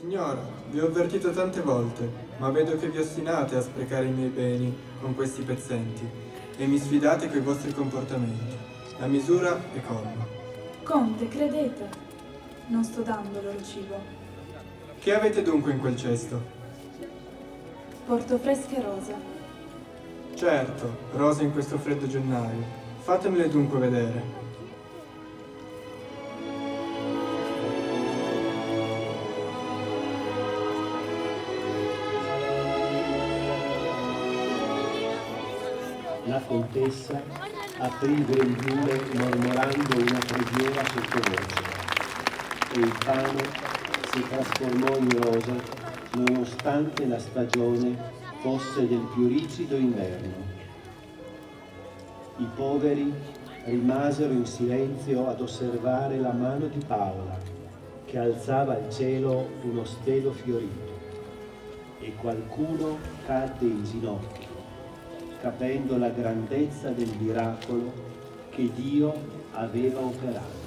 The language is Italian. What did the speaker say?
Signora, vi ho avvertito tante volte, ma vedo che vi ostinate a sprecare i miei beni con questi pezzenti e mi sfidate coi vostri comportamenti. La misura è colma. Conte, credete, non sto dando loro cibo. Che avete dunque in quel cesto? Porto fresche rose. Certo, rose in questo freddo gennaio. Fatemele dunque vedere. La contessa aprì il grembiule mormorando una preghiera sottovoce e il pane si trasformò in rosa nonostante la stagione fosse del più rigido inverno. I poveri rimasero in silenzio ad osservare la mano di Paola che alzava al cielo uno stelo fiorito e qualcuno cadde in ginocchio capendo la grandezza del miracolo che Dio aveva operato.